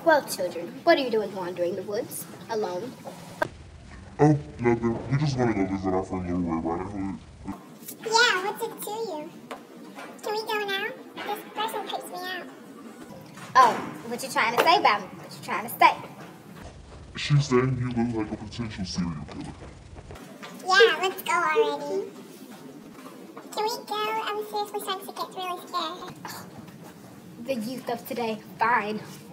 Well, children, what are you doing wandering the woods alone? Oh, nothing. We just want to go visit our friend Leroy Riding Hood. Yeah, what's it to you? Can we go now? This person creeps me out. Oh, what you trying to say about me? What you trying to say? She's saying you look like a potential serial killer. Yeah, let's go already. Can we go? I'm seriously starting to get really scared. The youth of today, fine.